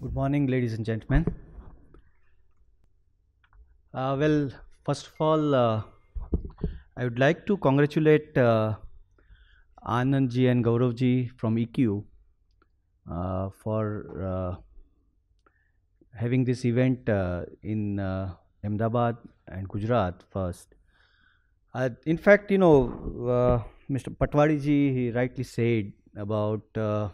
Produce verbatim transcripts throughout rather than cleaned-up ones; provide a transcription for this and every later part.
Good morning, ladies and gentlemen. Uh, well, first of all, uh, I would like to congratulate uh, Anandji and Gauravji from E Q uh, for uh, having this event uh, in uh, Ahmedabad and Gujarat first. Uh, in fact, you know, uh, Mister Patwadiji, he rightly said about uh,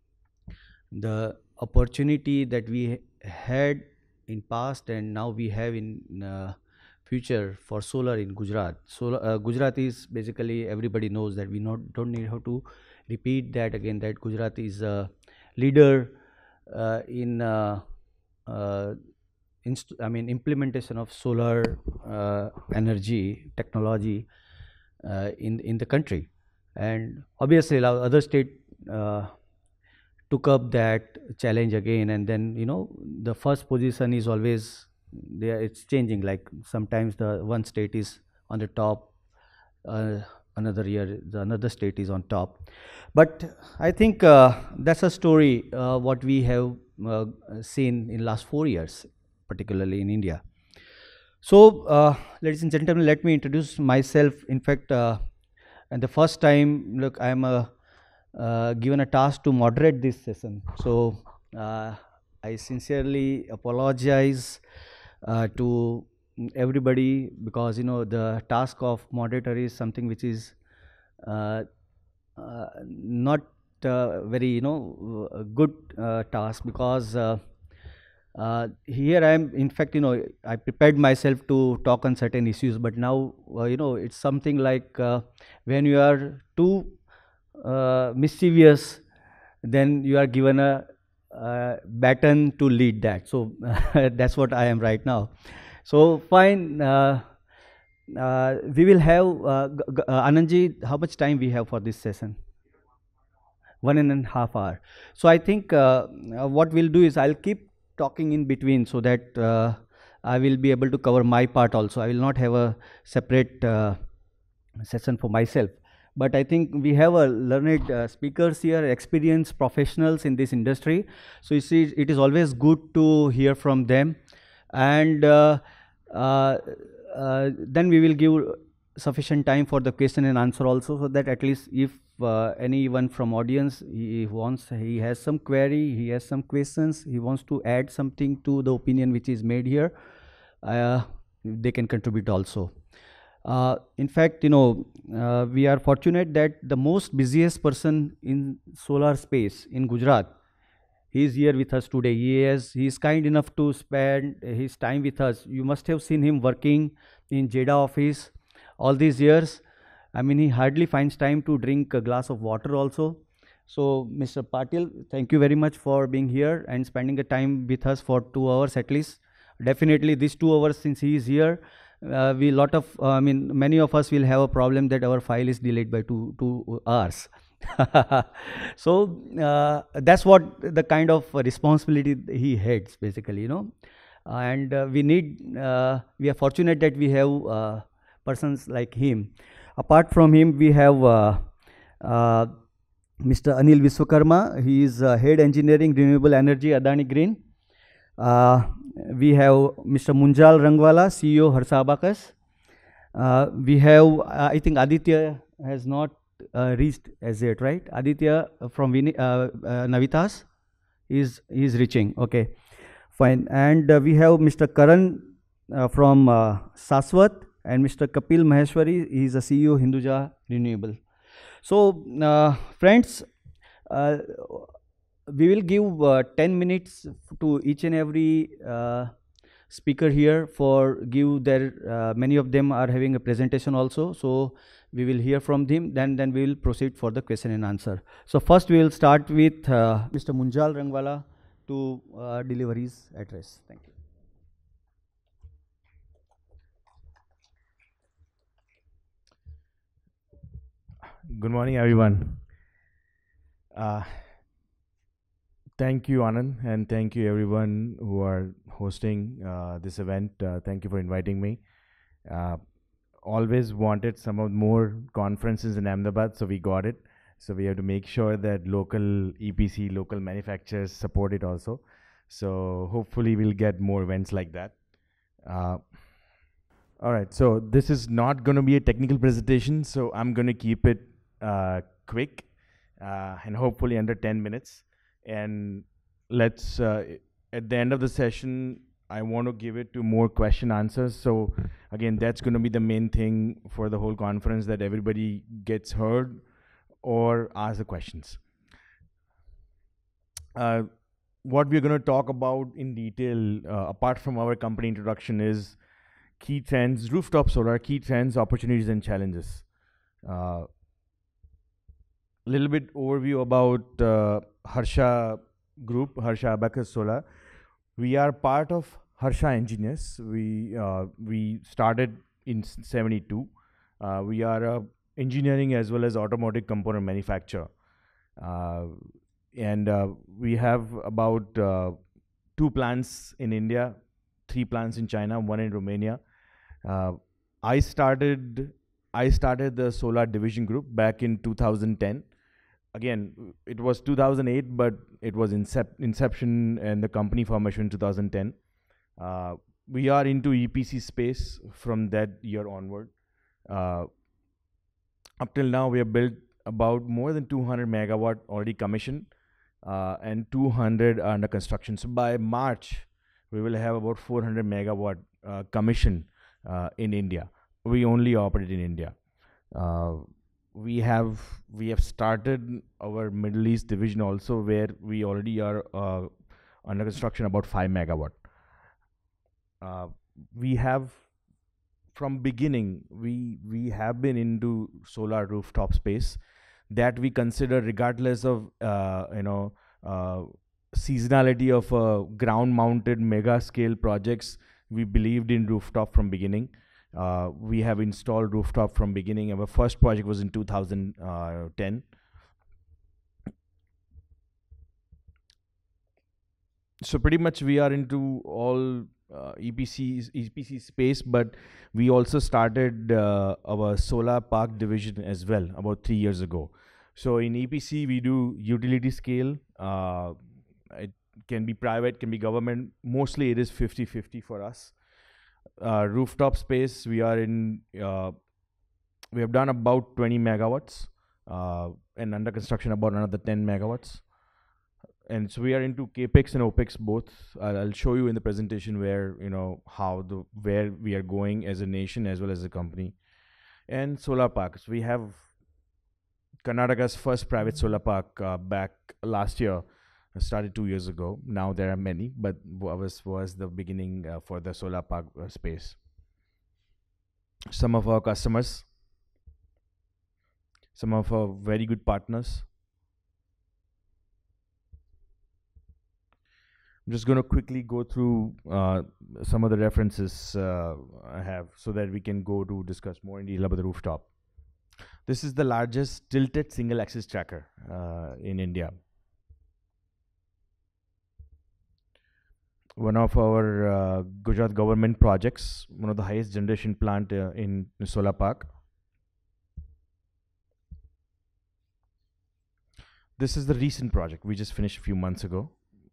the opportunity that we had in past and now we have in uh, future for solar in Gujarat. Solar, uh, Gujarat is basically, everybody knows that we not don't need how to repeat that again, that Gujarat is a leader uh, in uh, uh, inst I mean implementation of solar uh, energy technology uh, in in the country, and obviously other state uh, took up that challenge again, and then you know the first position is always there, it's changing, like sometimes the one state is on the top, uh, another year the another state is on top. But I think uh, that's a story uh, what we have uh, seen in last four years, particularly in India. So uh, ladies and gentlemen, let me introduce myself. In fact, uh, and the first time, look, I am a uh, given a task to moderate this session, so uh, I sincerely apologize uh, to everybody, because you know the task of moderator is something which is uh, uh, not uh, very you know uh, good uh, task, because uh, uh, here I am, in fact, you know I prepared myself to talk on certain issues, but now uh, you know it's something like uh, when you are too uh, mischievous, then you are given a uh, baton to lead that. So that's what I am right now. So fine, uh, uh, we will have uh, uh, Anandji, how much time we have for this session? One and a half hour. So I think uh, uh, what we'll do is I'll keep talking in between, so that uh, I will be able to cover my part also. I will not have a separate uh, session for myself. But I think we have a learned uh, speakers here, experienced professionals in this industry. So you see, it is always good to hear from them. And uh, uh, uh, then we will give sufficient time for the question and answer also, so that at least if uh, anyone from audience, he wants, he has some query, he has some questions, he wants to add something to the opinion which is made here, uh, they can contribute also. Uh, in fact, you know, uh, we are fortunate that the most busiest person in solar space in Gujarat, he is here with us today. He is, he is kind enough to spend his time with us. You must have seen him working in GEDA office all these years. I mean, he hardly finds time to drink a glass of water also. So, Mister Patil, thank you very much for being here and spending the time with us for two hours at least. Definitely these two hours since he is here, Uh, we lot of uh, I mean many of us will have a problem that our file is delayed by two two hours. So uh, that's what the kind of responsibility he heads basically, you know, and uh, we need uh, we are fortunate that we have uh, persons like him. Apart from him, we have uh, uh, Mister Anil Vishwakarma. He is uh, head engineering renewable energy Adani Green. Uh, we have Mister Munjal Rangwala, C E O Harsha Abakus. Uh, we have, uh, I think Aditya has not uh, reached as yet, right? Aditya from Vineet, uh, uh, Navitaas is is reaching. Okay, fine. And uh, we have Mister Karan uh, from uh, Shashwat, and Mister Kapil Maheshwari. He is a C E O Hinduja Renewable. So, uh, friends, uh, we will give uh, ten minutes to each and every uh, speaker here for give their, uh, many of them are having a presentation also. So we will hear from them, then, then we will proceed for the question and answer. So first we will start with uh, Mister Munjal Rangwala to uh, deliver his address. Thank you. Good morning, everyone. Uh, Thank you, Anand, and thank you everyone who are hosting uh, this event. Uh, thank you for inviting me. Uh, always wanted some of more conferences in Ahmedabad, so we got it. So we have to make sure that local E P C, local manufacturers support it also. So hopefully we'll get more events like that. Uh, all right, so this is not going to be a technical presentation, so I'm going to keep it uh, quick uh, and hopefully under ten minutes. And let's, uh, at the end of the session, I want to give it to more question answers. So again, that's going to be the main thing for the whole conference, that everybody gets heard or ask the questions. Uh, what we're going to talk about in detail, uh, apart from our company introduction, is key trends, rooftop solar, key trends, opportunities and challenges. A uh, little bit overview about uh, Harsha Group, Harsha Abakus Solar. We are part of Harsha Engineers. We uh, we started in seventy-two. Uh, we are a engineering as well as automotive component manufacturer. Uh, and uh, we have about uh, two plants in India, three plants in China, one in Romania. Uh, I started I started the solar division group back in two thousand ten. Again, it was two thousand eight, but it was incep inception and the company formation in two thousand ten. Uh, we are into E P C space from that year onward. Uh, up till now, we have built about more than two hundred megawatt already commissioned, uh, and two hundred are under construction. So by March, we will have about four hundred megawatt uh, commission uh, in India. We only operate in India. Uh, we have we have started our Middle East division also, where we already are uh, under construction about five megawatt. Uh, we have from beginning we we have been into solar rooftop space, that we consider regardless of uh, you know uh, seasonality of uh, ground mounted mega scale projects. We believed in rooftop from beginning. Uh, we have installed rooftop from beginning. Our first project was in two thousand ten. So pretty much we are into all uh, E P C E P C space, but we also started uh, our solar park division as well about three years ago. So in E P C we do utility scale. Uh, it can be private, can be government. Mostly it is fifty fifty for us. Uh, rooftop space, we are in, uh, we have done about twenty megawatts, uh, and under construction about another ten megawatts. And so we are into capex and opex both. I'll, I'll show you in the presentation where, you know, how the, where we are going as a nation as well as a company. And solar parks, we have Karnataka's first private solar park uh, back last year. Started two years ago. Now there are many, but ours was the beginning uh, for the solar park uh, space. Some of our customers, some of our very good partners. I'm just going to quickly go through uh, some of the references uh, I have, so that we can go to discuss more in detail about the rooftop. This is the largest tilted single axis tracker uh, in India. One of our uh, Gujarat government projects, one of the highest generation plant uh, in solar park. This is the recent project we just finished a few months ago.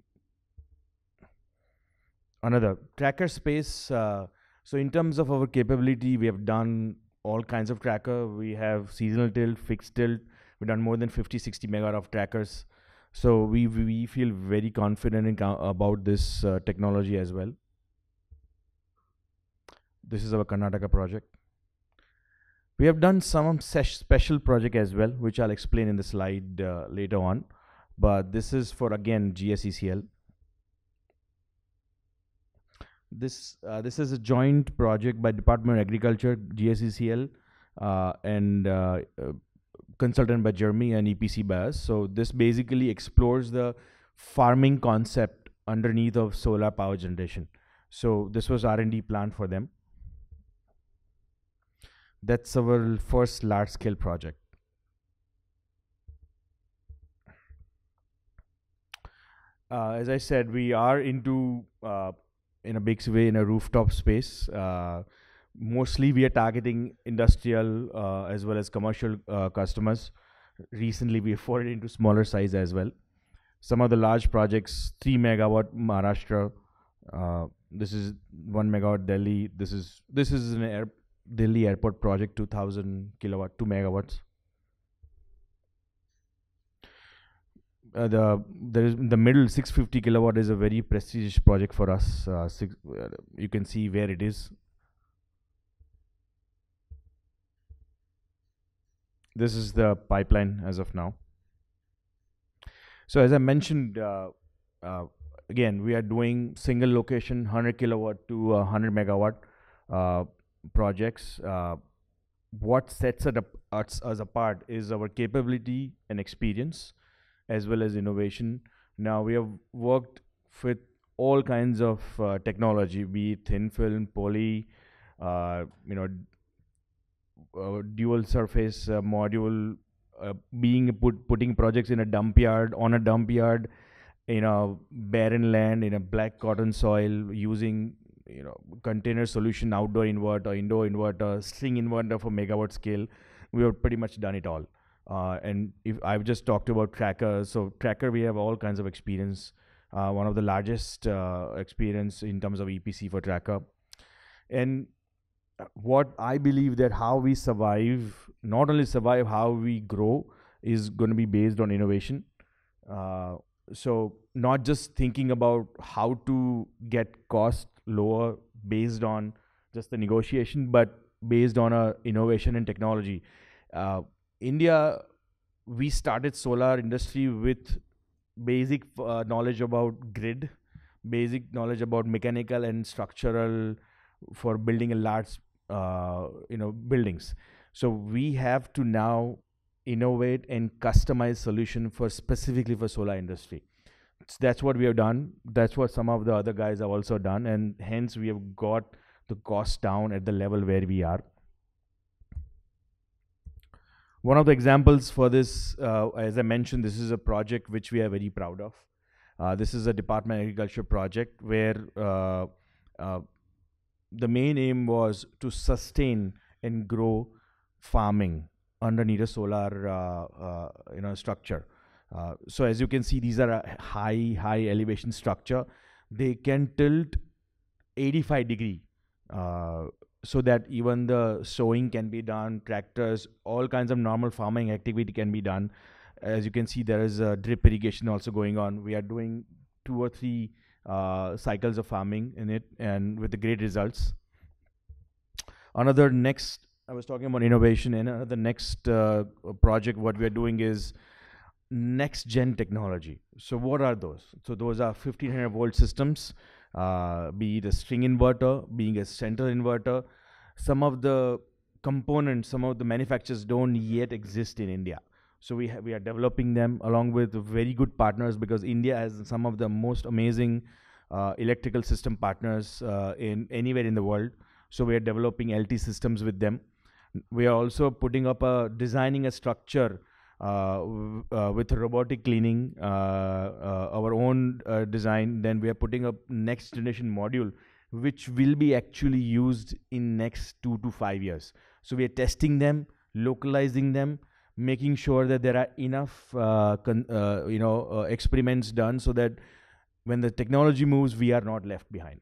Another tracker space. Uh, so in terms of our capability, we have done all kinds of tracker. We have seasonal tilt, fixed tilt. We've done more than fifty, sixty megawatt of trackers. So we we feel very confident in about this uh, technology as well. This is our Karnataka project. We have done some special project as well, which I'll explain in the slide uh, later on. But this is for, again, G S E C L. This uh, this is a joint project by Department of Agriculture, G S E C L, uh, and uh, uh, consultant by Jeremy and E P C by us. So this basically explores the farming concept underneath of solar power generation. So this was R and D plan for them. That's our first large scale project. Uh, as I said, we are into uh, in a big way in a rooftop space. Uh, mostly we are targeting industrial uh, as well as commercial uh, customers. Recently we have forwarded into smaller size as well. Some of the large projects, three megawatt Maharashtra. Uh, this is one megawatt Delhi. This is this is an air, Delhi airport project, two thousand kilowatt, two megawatts. Uh, the there is in the middle six hundred fifty kilowatt is a very prestigious project for us. Uh, six, uh, you can see where it is. This is the pipeline as of now. So as I mentioned, uh, uh, again, we are doing single location one hundred kilowatt to uh, one hundred megawatt uh, projects. Uh, what sets it up, us, us apart is our capability and experience, as well as innovation. Now we have worked with all kinds of uh, technology, be it thin film, poly, uh, you know, uh, dual surface uh, module, uh, being put putting projects in a dump yard, on a dump yard, in a barren land, in a black cotton soil, using you know container solution, outdoor inverter, indoor inverter, string inverter for megawatt scale. We have pretty much done it all. Uh, and if I've just talked about trackers, so tracker we have all kinds of experience. Uh, one of the largest uh, experience in terms of E P C for tracker. And what I believe that how we survive, not only survive, how we grow is going to be based on innovation. Uh, so not just thinking about how to get cost lower based on just the negotiation, but based on a innovation and technology. Uh, India, we started solar industry with basic uh, knowledge about grid, basic knowledge about mechanical and structural for building a large, uh, you know, buildings. So we have to now innovate and customize solution for specifically for solar industry. So that's what we have done. That's what some of the other guys have also done, and hence we have got the cost down at the level where we are. One of the examples for this, uh, as I mentioned, this is a project which we are very proud of. Uh, this is a Department of Agriculture project where uh, uh, the main aim was to sustain and grow farming underneath a solar uh, uh, you know, structure. Uh, so as you can see, these are a high, high elevation structure. They can tilt eighty-five degree. Uh, so that even the sowing can be done, tractors, all kinds of normal farming activity can be done. As you can see, there is a drip irrigation also going on. We are doing two or three uh, cycles of farming in it, and with the great results. Another next, I was talking about innovation, and another next uh, project, what we are doing is next gen technology. So what are those? So those are fifteen hundred volt systems, uh, be it a string inverter, being a center inverter. Some of the components, some of the manufacturers don't yet exist in India. So we, we are developing them along with very good partners, because India has some of the most amazing uh, electrical system partners uh, in anywhere in the world. So we are developing L T systems with them. We are also putting up a, designing a structure uh, uh, with robotic cleaning, uh, uh, our own uh, design. Then we are putting up next generation module, which will be actually used in next two to five years. So we are testing them, localizing them, making sure that there are enough uh, con uh, you know uh, experiments done, so that when the technology moves, we are not left behind.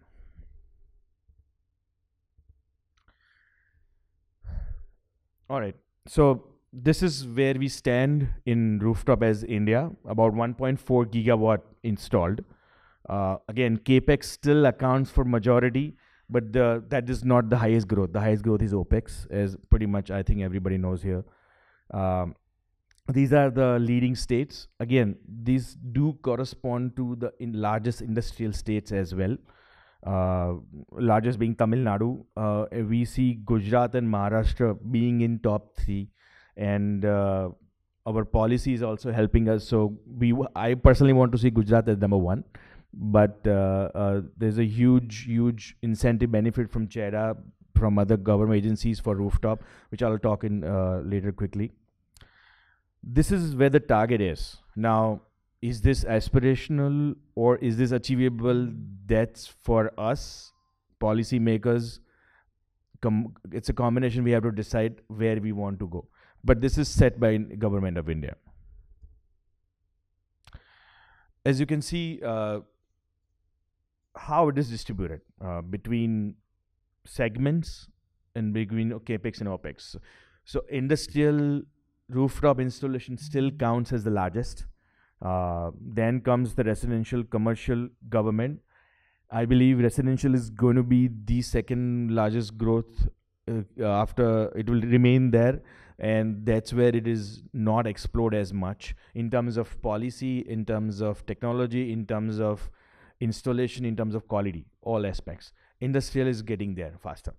All right, so this is where we stand in rooftop as India, about one point four gigawatt installed. Uh, again, capex still accounts for majority, but the, that is not the highest growth. The highest growth is opex, as pretty much I think everybody knows here. Um, these are the leading states. Again, these do correspond to the in largest industrial states as well. Uh, largest being Tamil Nadu. Uh, we see Gujarat and Maharashtra being in top three, and uh, our policy is also helping us. So we, I personally want to see Gujarat as number one, but uh, uh, there's a huge, huge incentive benefit from GEDA, from other government agencies for rooftop, which I'll talk in uh, later quickly. This is where the target is. Now, is this aspirational or is this achievable? That's for us, policymakers. Com it's a combination. We have to decide where we want to go. But this is set by Government of India. as you can see, uh, how it is distributed uh, between segments and between capex and opex. So industrial rooftop installation still counts as the largest. Uh, then comes the residential, commercial, government. I believe residential is going to be the second largest growth uh, after it will remain there, and that's where it is not explode as much in terms of policy, in terms of technology, in terms of installation, in terms of quality, all aspects. Industrial is getting there faster.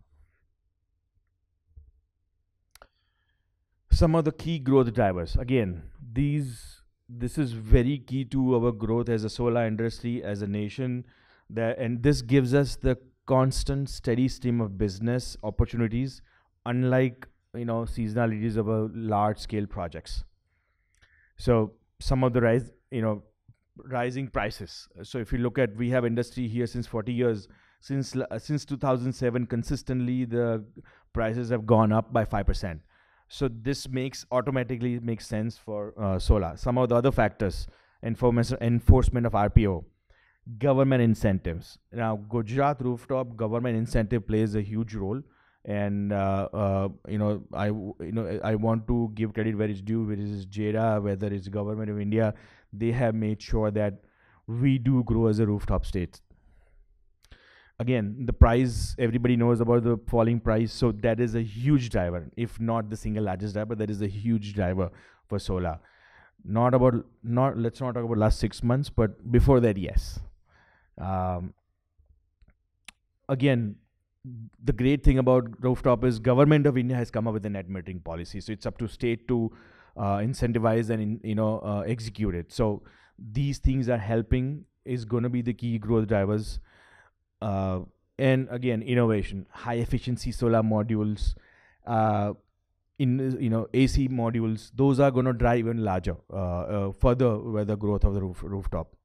Some of the key growth drivers. Again, these this is very key to our growth as a solar industry, as a nation. That, and this gives us the constant, steady stream of business opportunities, unlike you know seasonalities of a large-scale projects. So some of the rise, you know, rising prices. So if you look at, we have industry here since forty years. Since uh, since two thousand seven, consistently the prices have gone up by five percent. So this makes automatically makes sense for uh, solar. Some of the other factors, enforcement of R P O, government incentives. Now, Gujarat rooftop government incentive plays a huge role, and uh, uh, you know, I you know I want to give credit where it's due, whether it's GEDA, whether it's government of India. They have made sure that we do grow as a rooftop state. Again, the price, everybody knows about the falling price, so that is a huge driver, if not the single largest driver. That is a huge driver for solar. Not about not let's not talk about last six months, but before that, yes. Um, again, the great thing about rooftop is government of India has come up with a net metering policy, so it's up to state to uh, incentivize and in, you know uh, execute it. So these things are helping, is going to be the key growth drivers. Uh, and again, innovation, high efficiency solar modules, uh, in you know A C modules, those are going to drive even larger, uh, uh, further with the growth of the roof, rooftop.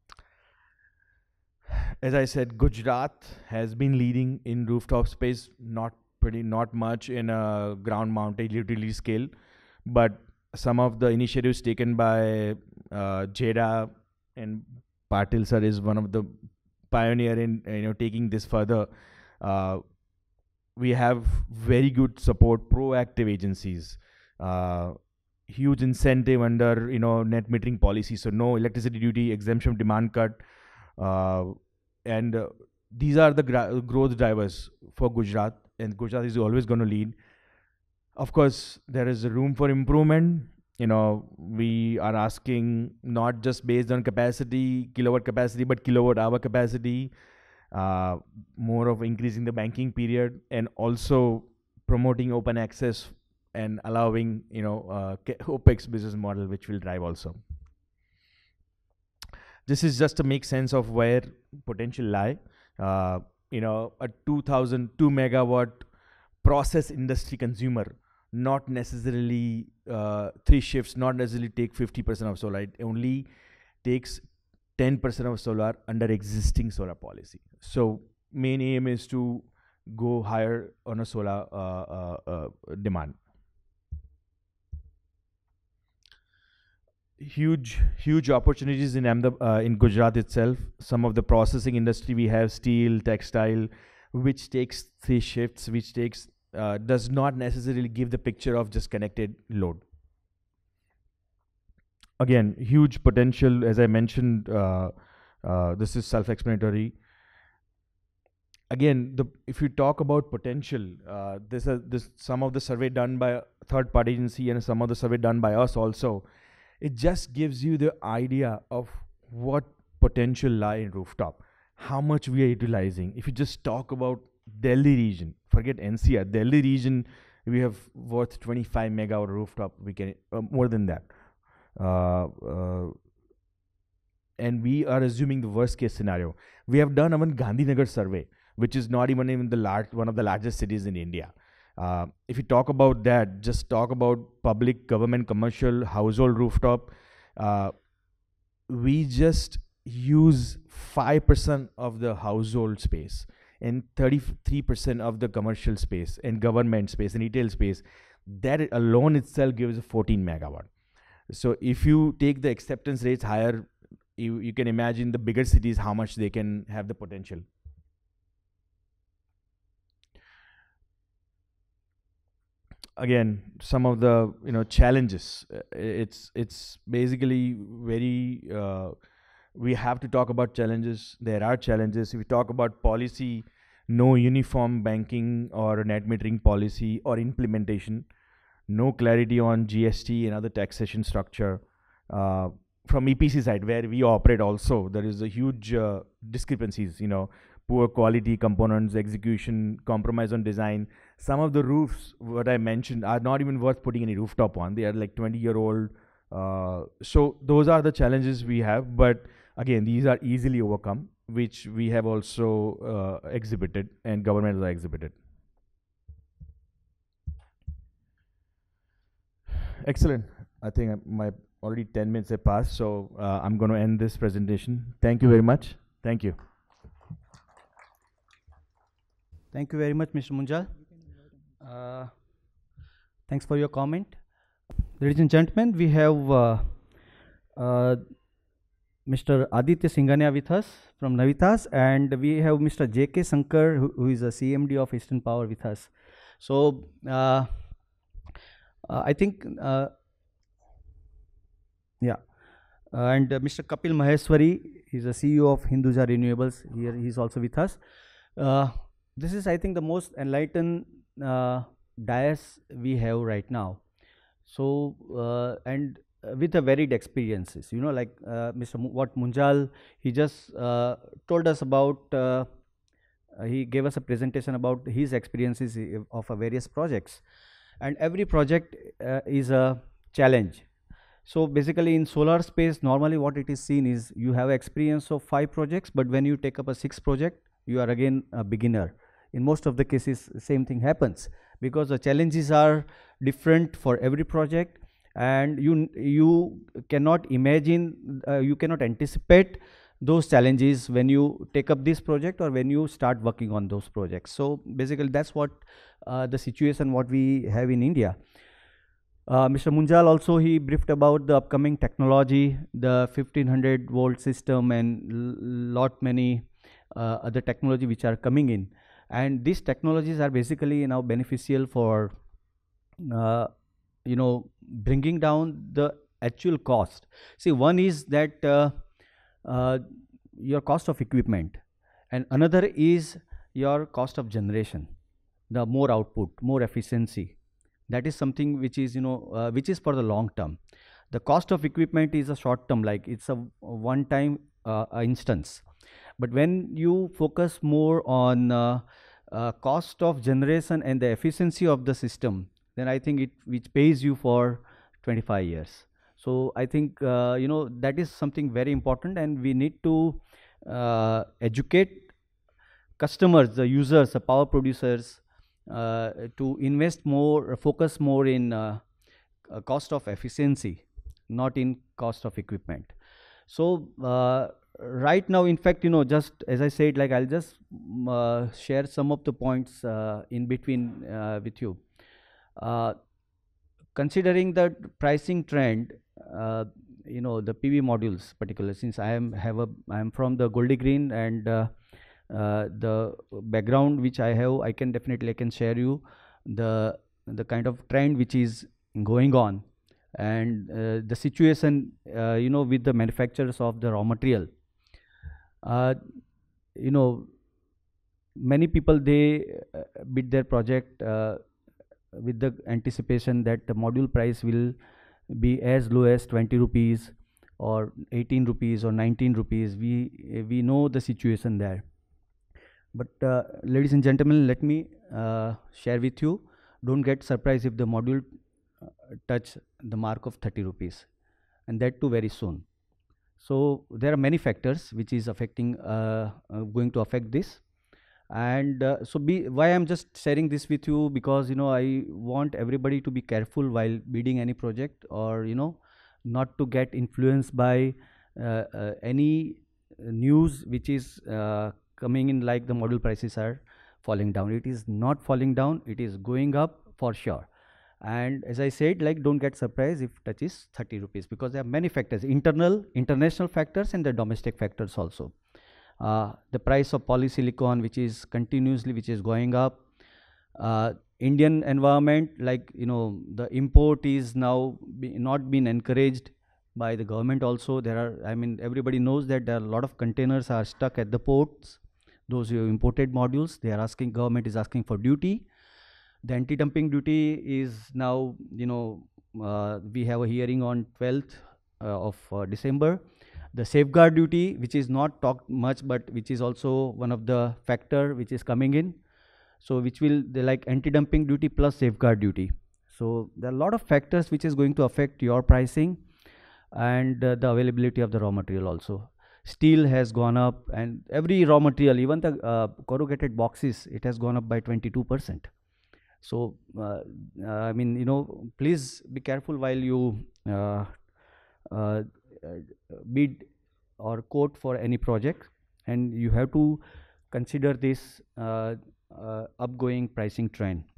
As I said, Gujarat has been leading in rooftop space, not pretty, not much in a ground mounted utility scale, but some of the initiatives taken by uh, GEDA and Patil sir is one of the pioneer in you know taking this further. Uh, we have very good support, proactive agencies, uh, huge incentive under you know net metering policy, so no electricity duty exemption, demand cut, uh, and uh, these are the gra- growth drivers for Gujarat, and Gujarat is always going to lead. Of course, there is room for improvement. You know, we are asking not just based on capacity, kilowatt capacity, but kilowatt hour capacity, uh, more of increasing the banking period, and also promoting open access and allowing, you know, uh, OPEX business model, which will drive also. This is just to make sense of where potential lie. Uh, you know, a two thousand two megawatt process industry consumer, not necessarily uh, three shifts, not necessarily take fifty percent of solar. It only takes ten percent of solar under existing solar policy. So main aim is to go higher on a solar uh, uh, uh, demand. Huge, huge opportunities in Ahmedabad, uh, in Gujarat itself. Some of the processing industry we have, steel, textile, which takes three shifts, which takes Uh, does not necessarily give the picture of just connected load. Again, huge potential, as I mentioned, uh, uh, this is self-explanatory. Again, the, if you talk about potential, uh, this, uh, this some of the survey done by a third-party agency and some of the survey done by us also, it just gives you the idea of what potential lie in rooftop, how much we are utilizing. If you just talk about Delhi region, forget N C R, Delhi region, we have worth twenty-five megawatt rooftop, we can, uh, more than that. Uh, uh, and we are assuming the worst case scenario. We have done even Gandhinagar survey, which is not even in the large, one of the largest cities in India. Uh, if you talk about that, just talk about public, government, commercial, household rooftop, uh, we just use five percent of the household space and thirty-three percent of the commercial space and government space and retail space. That alone itself gives a fourteen megawatt. So if you take the acceptance rates higher, you, you can imagine the bigger cities, how much they can have the potential. Again, some of the you know challenges. Uh, it's it's basically very. Uh, we have to talk about challenges. There are challenges. If we talk about policy, no uniform banking or net metering policy or implementation, no clarity on G S T and other taxation structure. Uh, from E P C side, where we operate also, there is a huge uh, discrepancies, you know, poor quality components, execution, compromise on design. Some of the roofs, what I mentioned, are not even worth putting any rooftop on. They are like twenty year old. Uh, so those are the challenges we have. But again, these are easily overcome, which we have also uh, exhibited and governments are exhibited. Excellent. I think I- my already ten minutes have passed, so uh, I'm going to end this presentation. Thank you very much. Thank you. Thank you very much, Mister Munjal. Uh, thanks for your comment. Ladies and gentlemen, we have uh, uh, Mister Aditya Singhania with us from Navitaas, and we have Mister J K Sankar, who, who is a C M D of Eastern Power with us. So, uh, uh, I think, uh, yeah, uh, and uh, Mister Kapil Maheshwari is a C E O of Hinduja Renewables. Here he is also with us. Uh, this is, I think, the most enlightened uh, dais we have right now. So, uh, and uh, with a varied experiences, you know, like uh, Mister Mu- what Munjal, he just uh, told us about, uh, uh, he gave us a presentation about his experiences i- of uh, various projects. And every project uh, is a challenge. So basically in solar space, normally what it is seen is you have experience of five projects, but when you take up a sixth project, you are again a beginner. In most of the cases, same thing happens because the challenges are different for every project, and you n- you cannot imagine, uh, you cannot anticipate those challenges when you take up this project or when you start working on those projects. So basically, that's what uh, the situation what we have in India. Uh, Mister Munjal also he briefed about the upcoming technology, the fifteen hundred volt system, and l- lot many uh, other technology which are coming in. And these technologies are basically now beneficial for uh, you know bringing down the actual cost. See, one is that uh, uh, your cost of equipment, and another is your cost of generation, the more output, more efficiency. That is something which is you know uh, which is for the long term. The cost of equipment is a short term, like it's a one time uh, uh, instance. But when you focus more on uh, uh, cost of generation and the efficiency of the system, then I think it which pays you for twenty-five years. So I think uh, you know that is something very important, and we need to uh, educate customers, the users, the power producers, uh, to invest more, focus more in uh, uh, cost of efficiency, not in cost of equipment. So uh, right now, in fact, you know, just as I said, like I'll just mm, uh, share some of the points uh, in between uh, with you. Uh, Considering the pricing trend, uh, you know, the P V modules, particularly since I am have a I am from the Goldi Green, and uh, uh, the background which I have, I can definitely I can share you the the kind of trend which is going on, and uh, the situation uh, you know with the manufacturers of the raw material. Uh, you know, many people they uh, bid their project uh, with the anticipation that the module price will be as low as twenty rupees or eighteen rupees or nineteen rupees. We we know the situation there. But uh, ladies and gentlemen, let me uh, share with you. Don't get surprised if the module uh, touch the mark of thirty rupees, and that too very soon. So there are many factors which is affecting, uh, uh, going to affect this. And uh, so be why I'm just sharing this with you, because you know I want everybody to be careful while bidding any project, or you know not to get influenced by uh, uh, any uh, news which is uh, coming in, like the module prices are falling down. It is not falling down, it is going up for sure. And as I said, like, don't get surprised if touches thirty rupees, because there are many factors, internal, international factors, and the domestic factors also. Uh, the price of polysilicon, which is continuously, which is going up. Uh, Indian environment, like, you know, the import is now be not been encouraged by the government also. There are, I mean, everybody knows that there are a lot of containers are stuck at the ports. Those who have imported modules, they are asking, government is asking for duty. The anti-dumping duty is now, you know, uh, we have a hearing on twelfth uh, of uh, December. The safeguard duty, which is not talked much, but which is also one of the factor which is coming in. So which will, they like anti-dumping duty plus safeguard duty. So there are a lot of factors which is going to affect your pricing, and uh, the availability of the raw material also. Steel has gone up, and every raw material, even the uh, corrugated boxes, it has gone up by twenty-two percent. So, uh, uh, I mean, you know, please be careful while you uh, uh, bid or quote for any project, and you have to consider this uh, uh, upgoing pricing trend.